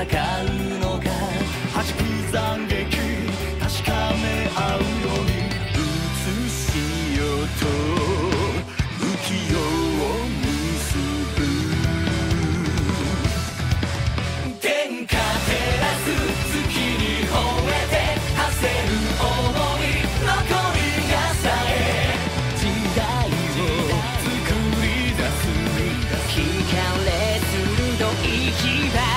うのか弾く斬撃確かめ合うように映しようと不器用を結ぶ天下照らす月に吠えて馳せる想い残りがさえ時代を作り出す光れ鋭い牙